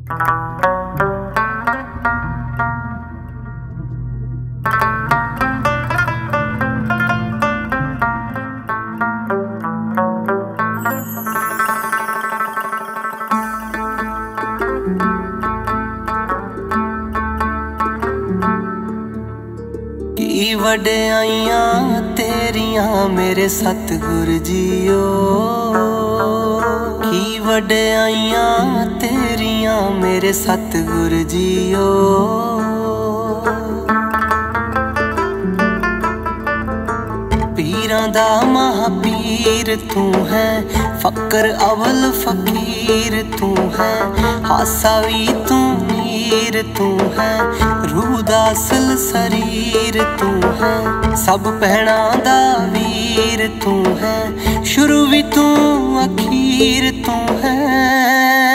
की वड्याइयां तेरियां मेरे सतगुर जीओ, की वड्याइयां तेरियां मेरे सतगुर जीओ। पीरां दा महापीर तू है, फकर अवल फकीर तू है, हासा भी तू मीर तू है, रूह दा असल शरीर तू है, सब भैणां दा वीर तू है, शुरू भी तू अखीर तू है।